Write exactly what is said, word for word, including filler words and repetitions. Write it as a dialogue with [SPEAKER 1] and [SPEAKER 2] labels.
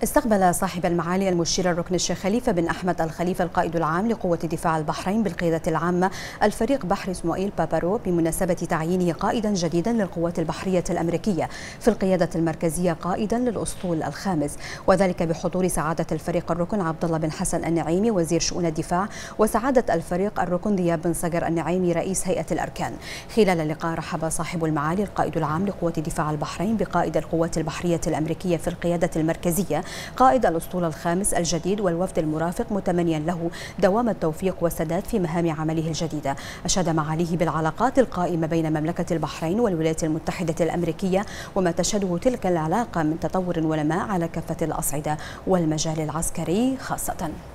[SPEAKER 1] استقبل صاحب المعالي المشير الركن الشيخ خليفة بن أحمد الخليفة القائد العام لقوة دفاع البحرين بالقيادة العامة الفريق بحر إسماعيل بابارو بمناسبة تعيينه قائدا جديدا للقوات البحرية الأمريكية في القيادة المركزية قائدا للأسطول الخامس، وذلك بحضور سعادة الفريق الركن عبد الله بن حسن النعيمي وزير شؤون الدفاع، وسعادة الفريق الركن دياب بن صقر النعيمي رئيس هيئة الأركان. خلال اللقاء رحب صاحب المعالي القائد العام لقوة دفاع البحرين بقائد القوات البحرية الأمريكية في القيادة المركزية قائد الأسطول الخامس الجديد والوفد المرافق، متمنيا له دوام التوفيق والسداد في مهام عمله الجديدة. أشاد معاليه بالعلاقات القائمة بين مملكة البحرين والولايات المتحدة الأمريكية وما تشهده تلك العلاقة من تطور ونماء على كافة الأصعدة والمجال العسكري خاصة.